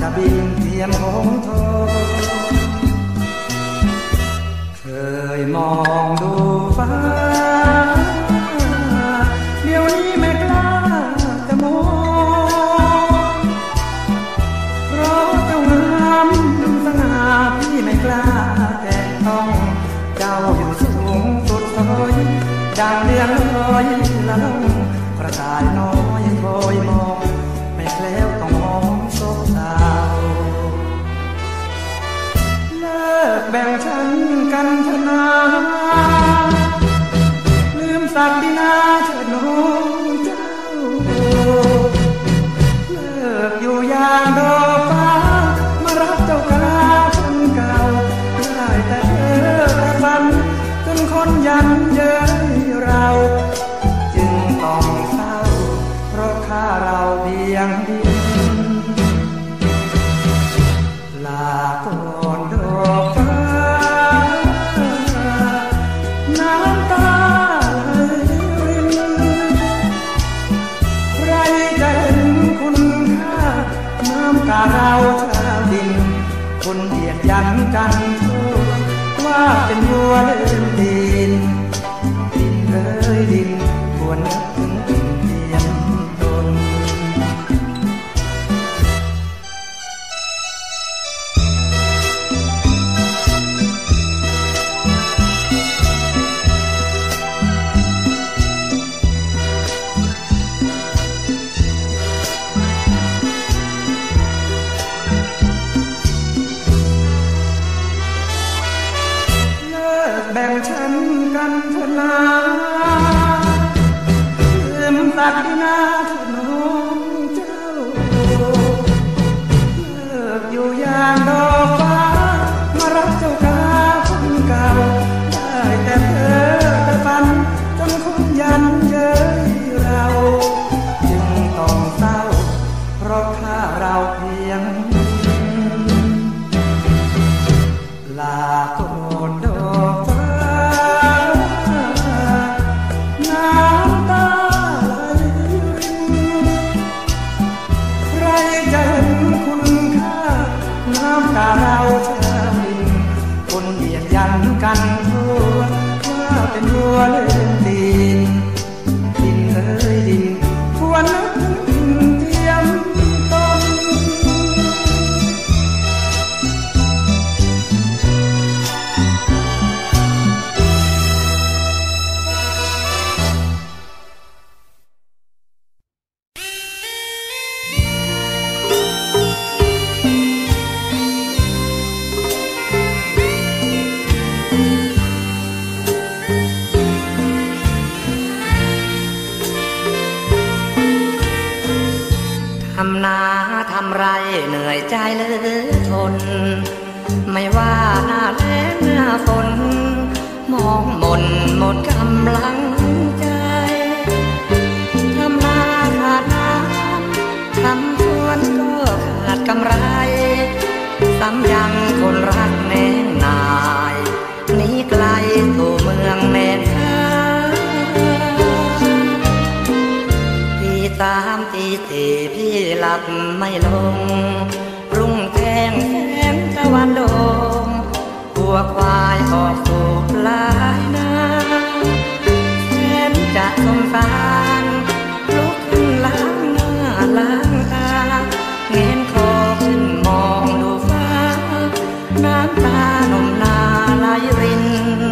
จะบินเทียมหงทองเคยมองดูฟ้าเดี๋ยวนี้ไม่กล้าจะมองเพราะเจ้างามสง่าพี่ไม่กล้าแต่ต้องเจ้าอยู่สูงสุดซอยดังเดือนลอยละล่องกระต่ายน้อยคอยมองไม่แคล้วต้องมองโศกเศร้าเลิกแบ่งฉันกันเถอะนะลืมศักดินาเถิดน้องเจ้าเลิกอยู่อย่างดอกฟ้ามารับเจ้ากาคนเก่าได้แต่เธอแต่ฝันจนคนยันเย้ยเราจึงต้องเศร้าเพราะข้าเราเพียงดินลาก่อนดอกฟ้าน้ำตาไหลรินใครจะเห็นคุณค่าน้ำตาเราชาวดินคนเหยียดยันกันทั่วว่าเป็นวัวเล่นดินดินเอ้ยดินควรนึกถึงดินเทียมตนแบ่งฉันกันเถอะนะลืมศักดินาเถิดน้องเจ้าเลิกอยู่อย่างดอกฟ้ามารักเจ้ากาคนเก่าได้แต่เพ้อแต่ฝันจนคนยันเย้ยเราจึงต้องเศร้าเพราะข้าเราเพียงลาก่อนดอกฟ้าน้ำตาไหลรินใครจะเห็นคุณค่าน้ำตาเราชาวดินคนเหยียดยันกันทั่วว่าเป็นวัวเล่นดินดินเอ้ยดินควรนึกถึงเทียมตนทำนาทำไรเหนื่อยใจเหลือทนไม่ว่าหน้าแล้งหน้าฝนมองหม่นหมดกำลังใจทำนาขาดน้ำทำสวนก็ขาดกำไรซ้ำยังคนรักแน่นนายหนีไกลสู่เมืองแน่นหาตามตีสี่พี่หลับไม่ลงรุ่งแทงแสงตะวันโดงวัวควายออกสู่ปลายนาแสนจะสงสารลุกขึ้นล้างหน้าล้างตาเงยคอขึ้นมองดูฟ้าน้ำตาหนุ่มนาไหลริน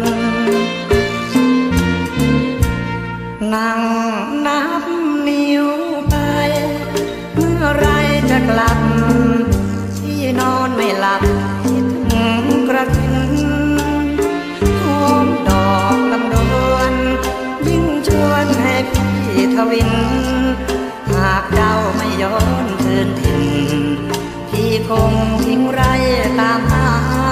นั่งนับนิ้วเมื่อไรจะกลับที่นอนไม่หลับคิดถึงกระถินหอมดอกลำดวนยิ่งชวนให้พี่ทวินหากเจ้าไม่ย้อนคืนถิ่นพี่คงทิ้งไรตามหา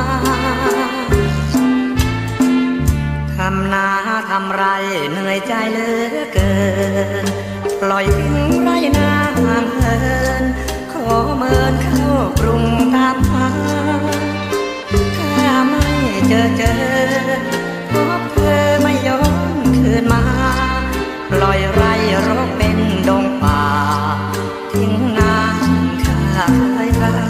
ทำนาทำไรเหนื่อยใจเหลือเกินปล่อยทิ้งไรนาห่างเหินขอเมินเข้ากรุงตามหาถ้าไม่เจอพบเธอไม่ย้อนคืนมาปล่อยไรรกเป็นดงป่าทิ้งนาข้าเคยทำ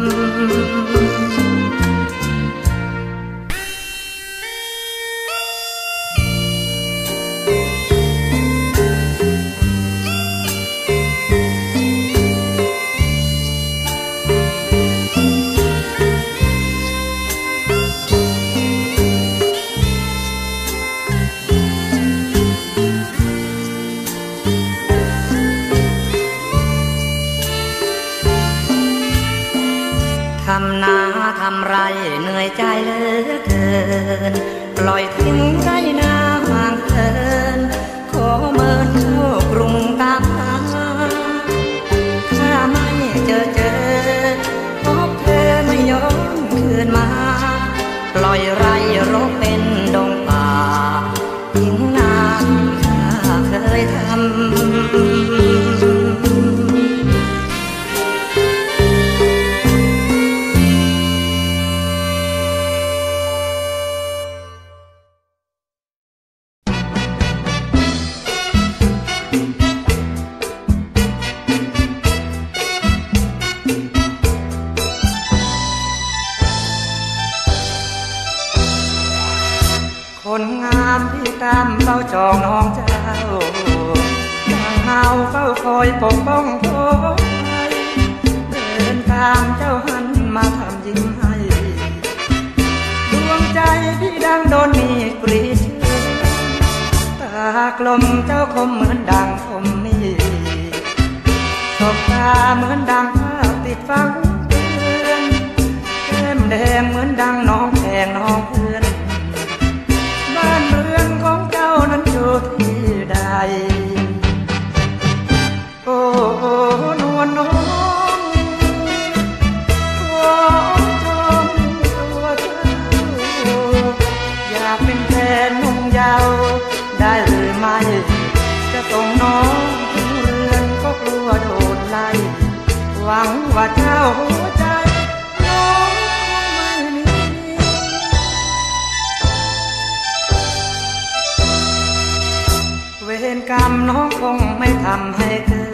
ทำนาทำไรเหนื่อยใจเหลือเกินปล่อยทิ้งไรนาห่างเกินขอเมินเข้ากรุงตามหาถ้าไม่เจอพบเธอไม่ย้อนคืนมาปล่อยไรรกเป็นดงป่าทิ้งนาข้าเคยทำคนงามที่ตามเฝ้าจองน้องเจ้าดังเฮาเฝ้าคอยปกป้องโทษเดินตามเจ้าหันมาทำยิ้มให้ดวงใจพี่ดังโดนมีกรีดตากลมเจ้าคมเหมือนดังคมมีตบตาเหมือนดังภาพติดฟังเตือนแก้มแดงเหมือนดังน้องแพงน้องเพื่อนบ้านเรือนของเจ้านั้นอยู่ที่ใดโอ้นวลน้องขอชมตัวเจ้าอยากเป็นแฟนนุ่งยาวได้หรือไม่จะส่งน้องถึงเรือนก็กลัวโดนไล่หวังว่าเจ้าหัวใจน้องไม่มีเวรกรรมน้องคงไม่ทำให้เธอ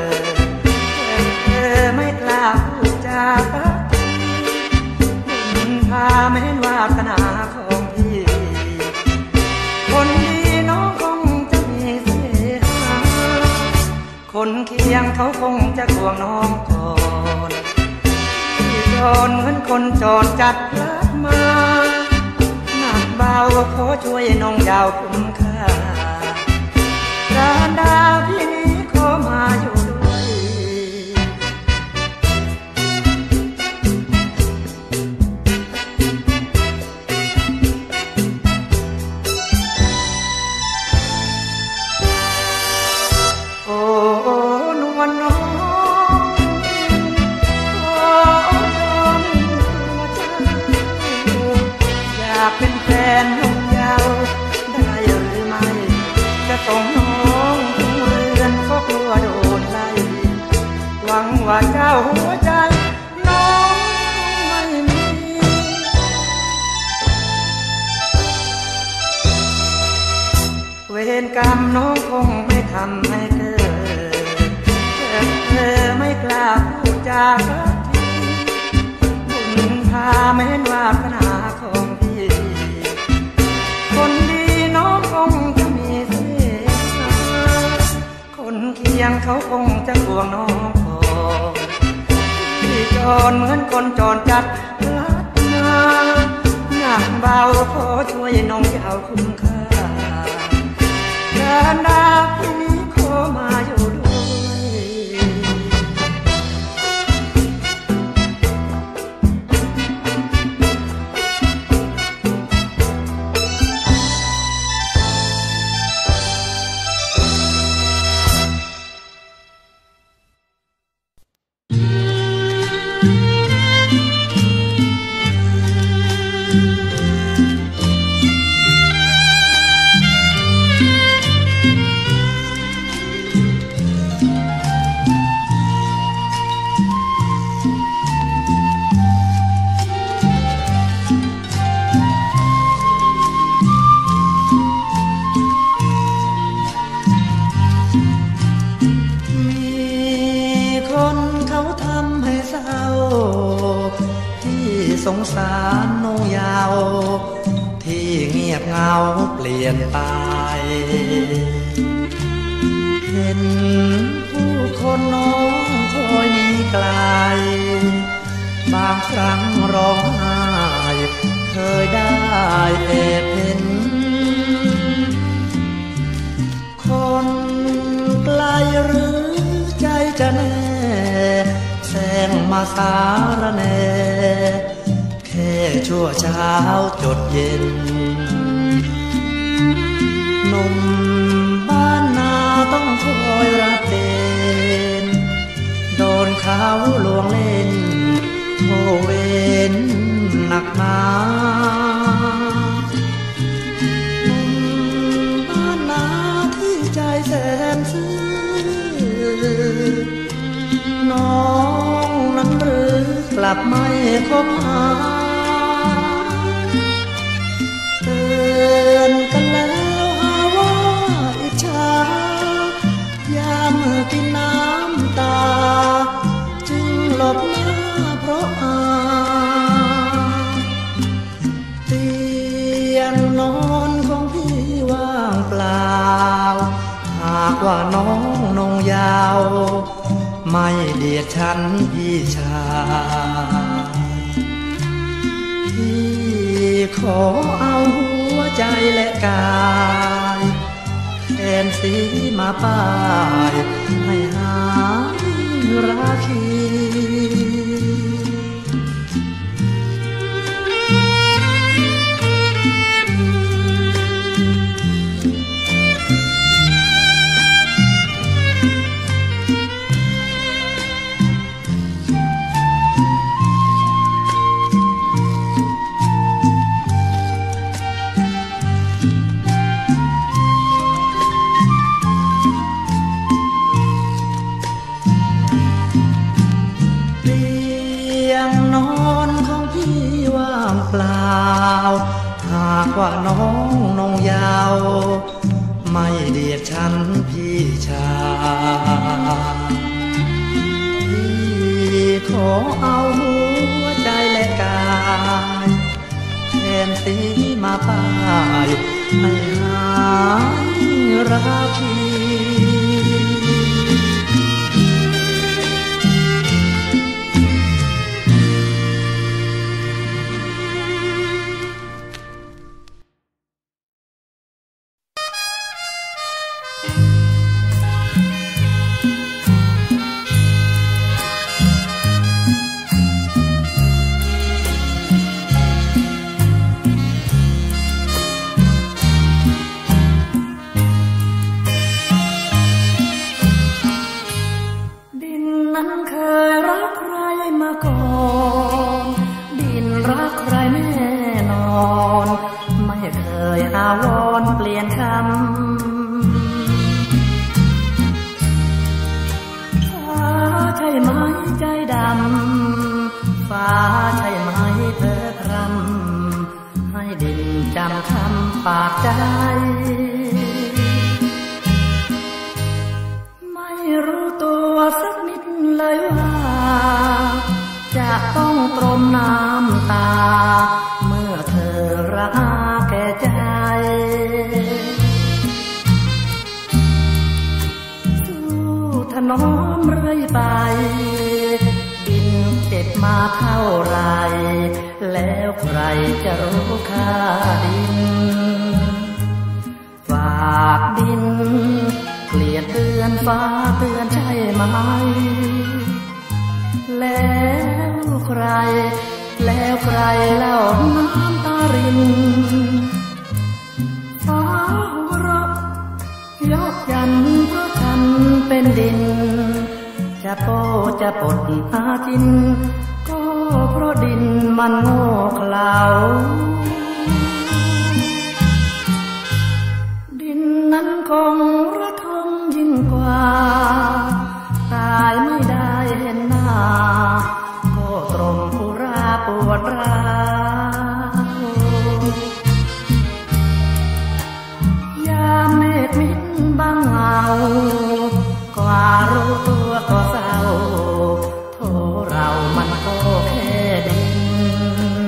ไม่กล้าพูดจาปักบุญพาไม่เห็นวาสนาของพี่คนดีน้องคงจะมีเสียหาคนเคียงเขาคงจะห่วงน้องก่อนที่โดนเหมือนคนจอดจัดรักมาหนักเบาขอช่วยน้องยาวคุ้มค่าการดาพี่นี้ขอมาอยู่ด้วยโอ้นวลน้องขอชมตัวเจ้าอยากเป็นแฟนนุ่งยาวได้หรือไม่จะส่งน้องถึงเรือนก็กลัวโดนไล่หวังว่าเจ้าหัวใจน้องไม่มีเวรกรรมน้องคงไม่ทำให้เธอไม่กล้าพูดจาสักทีบุญพาไม่เห็นวาสนาของพี่คนดีน้องคงจะมีเสียคนเคียงเขาคงจะห่วงน้องก่อนที่จรเหมือนคนจรจัดลัดมาหนักเบาขอช่วยน้องยาวคุ้มค่าการดาพี่นี้ขอมาอยู่ด้วยสงสารน้องยาวที่เงียบเหงาเปลี่ยนไปเห็นผู้คนน้องคอยหนีไกลบางครั้งร้องไห้เคยได้แอบเห็นคนไกลหรือใจจะแน่แสงมาสารแน่แค่ชั่วเช้าจดเย็นหนุ่มบ้านนาต้องคอยรับเป็นโดนเขาลวงเล่นโทเวนหนักหนาหนุ่มบ้านนาที่ใจแสนซื่อน้องนั้นหรือกลับไม่คบหาเตือนกันแล้วหาว่าอิจฉายามกินน้ำตาจึงหลบหน้าเพราะเตียงนอนของพี่ว่างเปล่าหากว่าน้องนงยาวไม่เดียดฉันพี่ชายพี่ขอเอาหัวใจและกายแทนสีมาป้ายให้หายราคีเปล่าหากว่าน้องนงยาวไม่เดียดฉันพี่ชายพี่ขอเอาหัวใจและกายแทนสีมาป้ายให้หายราคีปากใจไม่รู้ตัวสักนิดเลยว่าจะต้องตรมน้ำตาเมื่อเธอรักแก่ใจสู้ถนอมเรื่อยไปดินเก็บมาเท่าไรแล้วใครจะรู้ค่าดินฝากดินเกลียดเตือนฟ้าเตือนใช่ไหมแล้วใครเล่าน้ำตารินฟ้าหัวเราะยกยันเพราะฉันเป็นดินจะโปจะปดหากินก็เพราะดินมันโง่เขลาดินนั้นคงระทมยิ่งกว่าตายไม่ได้เห็นหน้าก็ตรมอุราปวดร้าวยามเมฆมิดบังเงากว่ารู้ตัวก็เศร้าโทเรามันก็แค่ดิน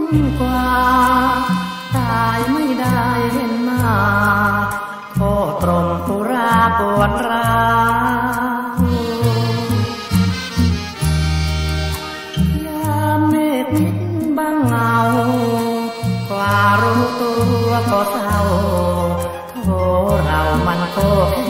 กว่าตายไม่ได้เห็นหน้าโคตรมปุราปวดร้าวยามเมฆมิดบังเงากว่ารู้ตัวก็เศร้าโธ่เรามันก็แค่